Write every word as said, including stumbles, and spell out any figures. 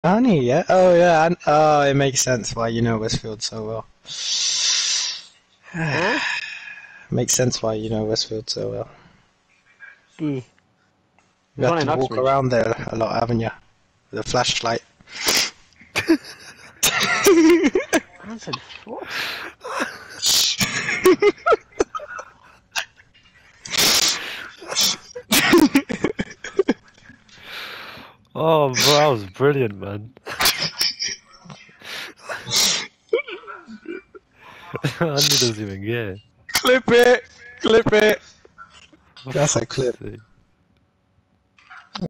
Honey, yeah. Oh, yeah. And, oh, it makes sense why you know Westfield so well. Huh? Makes sense why you know Westfield so well. Mm. You There's have one to in walk Uxbridge. around there a lot, haven't you? With a flashlight. I said, what? Oh, bro, that was brilliant, man. Andy doesn't even get it. Clip it! Clip it! For That's a fuck's clip. sake.